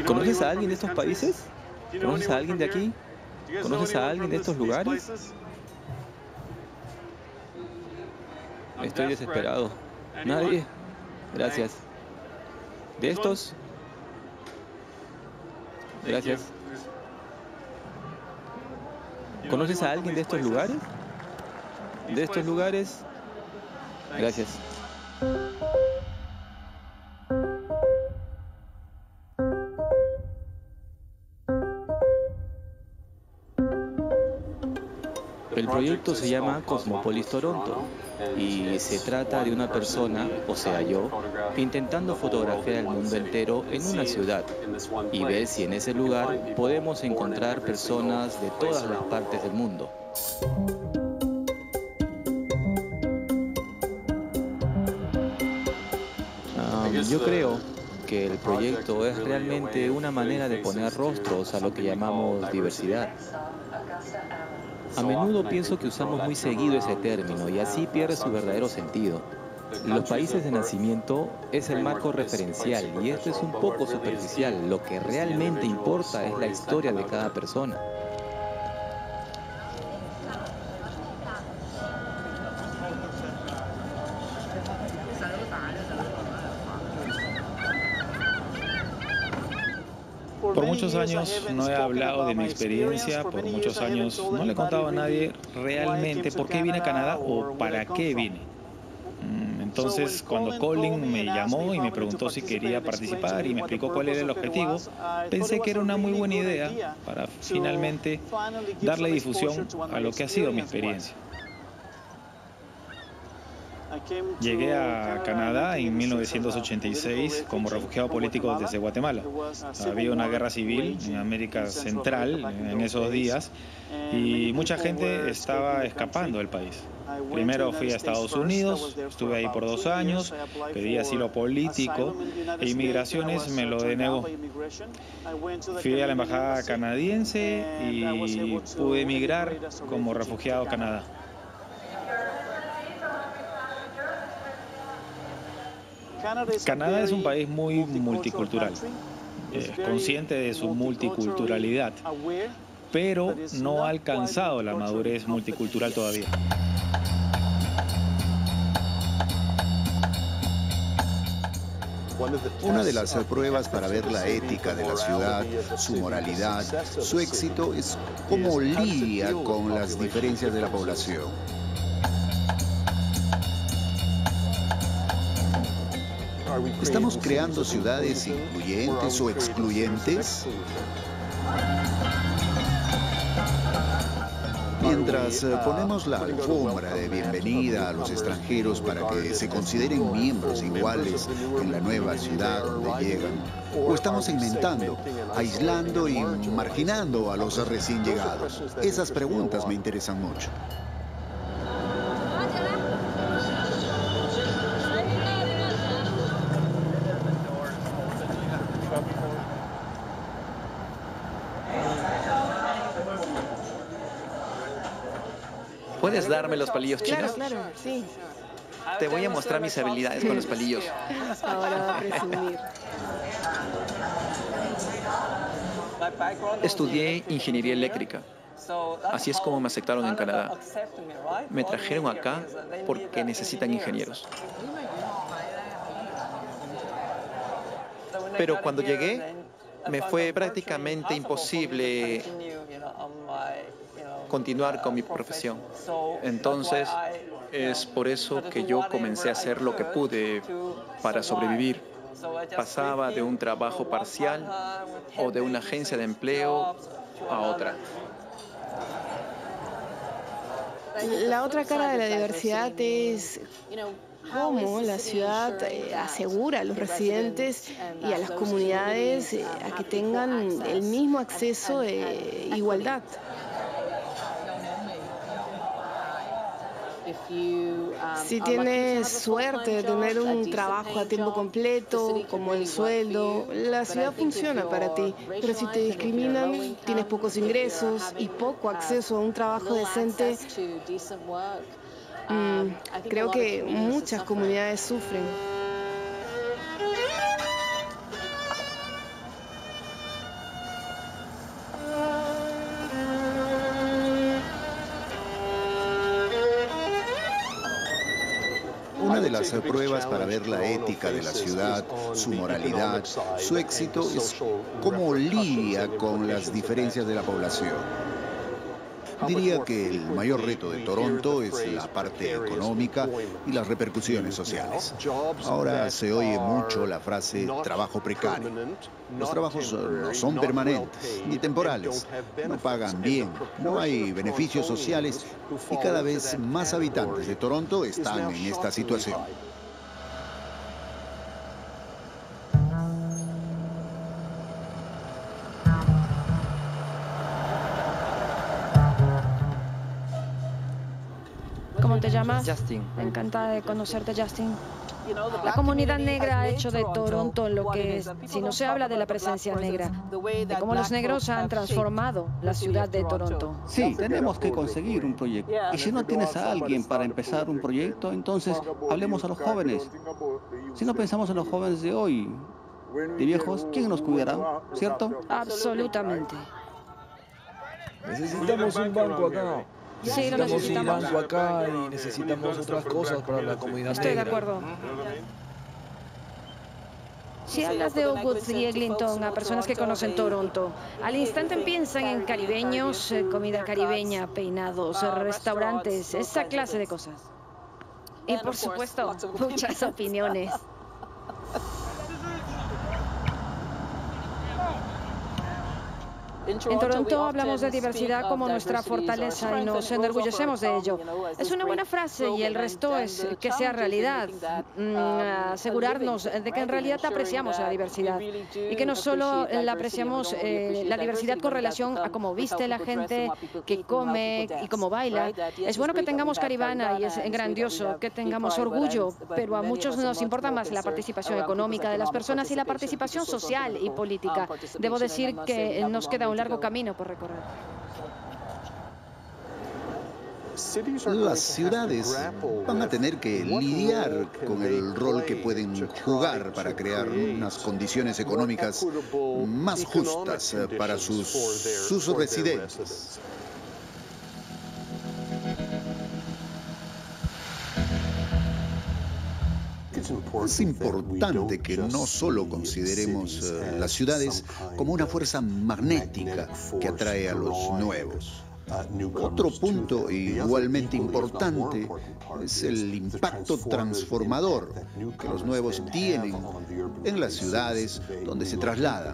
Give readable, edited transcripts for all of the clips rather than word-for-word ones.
¿Conoces a alguien de estos países? ¿Conoces a alguien de aquí? ¿Conoces a alguien de estos lugares? Estoy desesperado. Nadie. Gracias. ¿De estos? Gracias. ¿Conoces a alguien de estos lugares? ¿De estos lugares? Gracias. El proyecto se llama Cosmopolis Toronto y se trata de una persona, o sea yo, intentando fotografiar el mundo entero en una ciudad y ver si en ese lugar podemos encontrar personas de todas las partes del mundo. Yo creo que el proyecto es realmente una manera de poner rostros a lo que llamamos diversidad. A menudo pienso que usamos muy seguido ese término y así pierde su verdadero sentido. Los países de nacimiento es el marco referencial y esto es un poco superficial. Lo que realmente importa es la historia de cada persona. Por muchos años no he hablado de mi experiencia, por muchos años no le he contado a nadie realmente por qué vine a Canadá o para qué vine. Entonces, cuando Colin me llamó y me preguntó si quería participar y me explicó cuál era el objetivo, pensé que era una muy buena idea para finalmente darle difusión a lo que ha sido mi experiencia. Llegué a Canadá en 1986 como refugiado político desde Guatemala. Había una guerra civil en América Central en esos días y mucha gente estaba escapando del país. Primero fui a Estados Unidos, estuve ahí por 2 años, pedí asilo político e Inmigraciones me lo denegó. Fui a la embajada canadiense y pude emigrar como refugiado a Canadá. Canadá es un país muy multicultural, consciente de su multiculturalidad, pero no ha alcanzado la madurez multicultural todavía. Una de las pruebas para ver la ética de la ciudad, su moralidad, su éxito, es cómo lidia con las diferencias de la población. ¿Estamos creando ciudades incluyentes o excluyentes? Mientras ponemos la alfombra de bienvenida a los extranjeros para que se consideren miembros iguales en la nueva ciudad donde llegan, o estamos segmentando, aislando y marginando a los recién llegados. Esas preguntas me interesan mucho. ¿Puedes darme los palillos chinos? Claro, sí. Te voy a mostrar mis habilidades con los palillos. Ahora va a presumir. Estudié ingeniería eléctrica. Así es como me aceptaron en Canadá. Me trajeron acá porque necesitan ingenieros. Pero cuando llegué, me fue prácticamente imposible continuar con mi profesión. Entonces, es por eso que yo comencé a hacer lo que pude para sobrevivir. Pasaba de un trabajo parcial o de una agencia de empleo a otra. La otra cara de la diversidad es cómo la ciudad asegura a los residentes y a las comunidades a que tengan el mismo acceso e igualdad. Si tienes suerte de tener un trabajo a tiempo completo, como el sueldo, la ciudad funciona para ti. Pero si te discriminan, tienes pocos ingresos y poco acceso a un trabajo decente, creo que muchas comunidades sufren. Una de las pruebas para ver la ética de la ciudad, su moralidad, su éxito, es cómo lidia con las diferencias de la población. Diría que el mayor reto de Toronto es la parte económica y las repercusiones sociales. Ahora se oye mucho la frase trabajo precario. Los trabajos no son permanentes ni temporales, no pagan bien, no hay beneficios sociales y cada vez más habitantes de Toronto están en esta situación. ¿Cómo te llamas? Justin. Encantada de conocerte, Justin. La comunidad negra ha hecho de Toronto lo que es, si no se habla de la presencia negra, de cómo los negros han transformado la ciudad de Toronto. Sí, tenemos que conseguir un proyecto. Y si no tienes a alguien para empezar un proyecto, entonces hablemos a los jóvenes. Si no pensamos en los jóvenes de hoy, de viejos, ¿quién nos cuidará? ¿Cierto? Absolutamente. Necesitamos un banco acá. Sí, lo Necesitamos un necesitamos. banco acá y necesitamos otras cosas para la comunidad Estoy de negra. acuerdo. Si hablas de Oakwood y Eglinton a personas que conocen Toronto, al instante piensan en caribeños, comida caribeña, peinados, restaurantes, esa clase de cosas. Y por supuesto, muchas opiniones. En Toronto hablamos de diversidad como nuestra fortaleza y nos enorgullecemos de ello. Es una buena frase y el resto es que sea realidad. Asegurarnos de que en realidad apreciamos la diversidad y que no solo la apreciamos la diversidad con relación a cómo viste la gente, que come y cómo baila. Es bueno que tengamos Caribana y es grandioso que tengamos orgullo, pero a muchos nos importa más la participación económica de las personas y la participación social y política. Debo decir que nos queda un largo camino por recorrer. Las ciudades van a tener que lidiar con el rol que pueden jugar para crear unas condiciones económicas más justas para sus residentes. Es importante que no solo consideremos las ciudades como una fuerza magnética que atrae a los nuevos. Otro punto igualmente importante es el impacto transformador que los nuevos tienen en las ciudades donde se trasladan.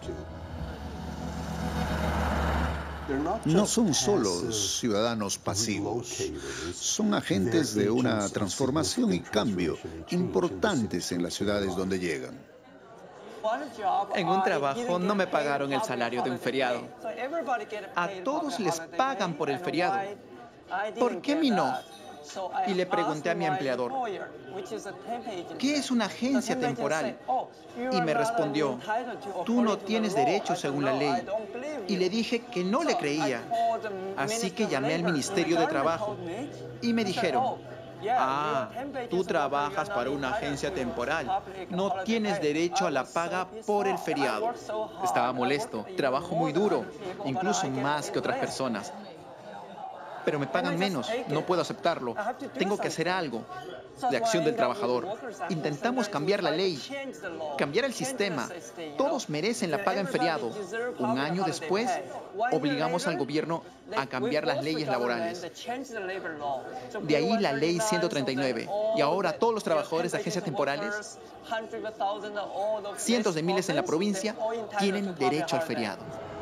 No son solo ciudadanos pasivos, son agentes de una transformación y cambio importantes en las ciudades donde llegan. En un trabajo no me pagaron el salario de un feriado. A todos les pagan por el feriado. ¿Por qué a mí no? Y le pregunté a mi empleador, ¿qué es una agencia temporal? Y me respondió, tú no tienes derecho según la ley. Y le dije que no le creía. Así que llamé al Ministerio de Trabajo y me dijeron, tú trabajas para una agencia temporal. No tienes derecho a la paga por el feriado. Estaba molesto. Trabajo muy duro, incluso más que otras personas. Pero me pagan menos. No puedo aceptarlo. Tengo que hacer algo. De acción del trabajador. Intentamos cambiar la ley, cambiar el sistema. Todos merecen la paga en feriado. Un año después, obligamos al gobierno a cambiar las leyes laborales. De ahí la ley 139. Y ahora todos los trabajadores de agencias temporales, cientos de miles en la provincia, tienen derecho al feriado.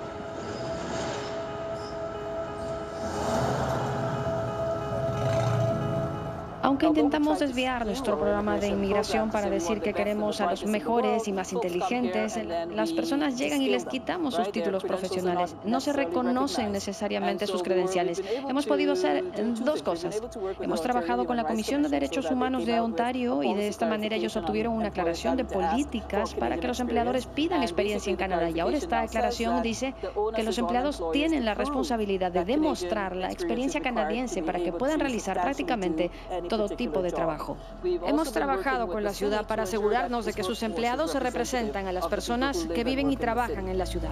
Aunque intentamos desviar nuestro programa de inmigración para decir que queremos a los mejores y más inteligentes, las personas llegan y les quitamos sus títulos profesionales. No se reconocen necesariamente sus credenciales. Hemos podido hacer dos cosas. Hemos trabajado con la Comisión de Derechos Humanos de Ontario y de esta manera ellos obtuvieron una aclaración de políticas para que los empleadores pidan experiencia en Canadá. Y ahora esta aclaración dice que los empleados tienen la responsabilidad de demostrar la experiencia canadiense para que puedan realizar prácticamente todo tipo de trabajo. Hemos trabajado con la ciudad para asegurarnos de que sus empleados representan a las personas que viven y trabajan en la ciudad.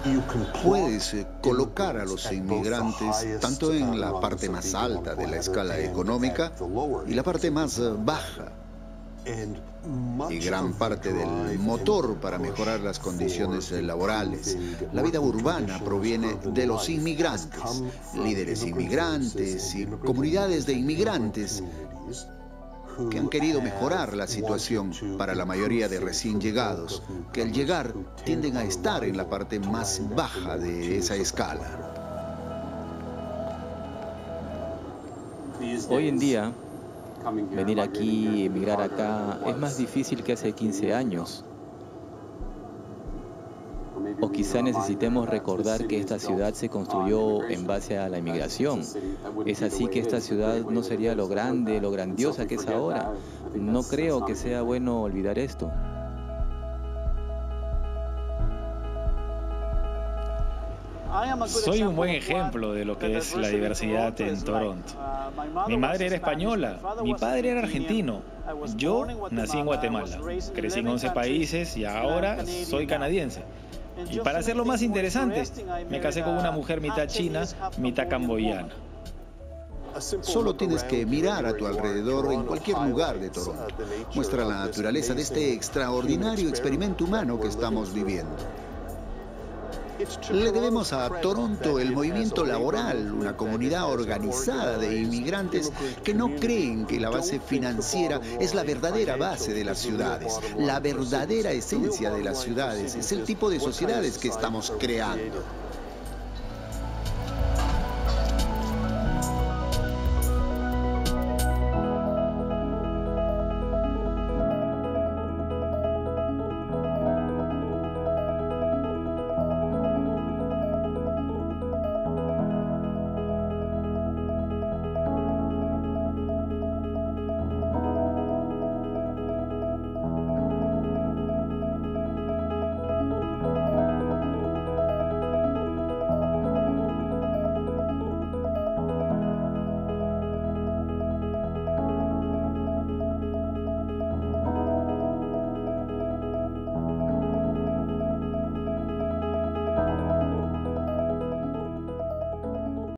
Puedes colocar a los inmigrantes tanto en la parte más alta de la escala económica y la parte más baja. Y gran parte del motor para mejorar las condiciones laborales, la vida urbana, proviene de los inmigrantes, líderes inmigrantes y comunidades de inmigrantes que han querido mejorar la situación para la mayoría de recién llegados, que al llegar tienden a estar en la parte más baja de esa escala. Hoy en día, venir aquí, emigrar acá, es más difícil que hace 15 años. O quizá necesitemos recordar que esta ciudad se construyó en base a la inmigración. Es así que esta ciudad no sería lo grande, lo grandiosa que es ahora. No creo que sea bueno olvidar esto. Soy un buen ejemplo de lo que es la diversidad en Toronto. Mi madre era española, mi padre era argentino. Yo nací en Guatemala, crecí en 11 países y ahora soy canadiense. Y para hacerlo más interesante, me casé con una mujer mitad china, mitad camboyana. Solo tienes que mirar a tu alrededor en cualquier lugar de Toronto. Muestra la naturaleza de este extraordinario experimento humano que estamos viviendo. Le debemos a Toronto el movimiento laboral, una comunidad organizada de inmigrantes que no creen que la base financiera es la verdadera base de las ciudades. La verdadera esencia de las ciudades es el tipo de sociedades que estamos creando.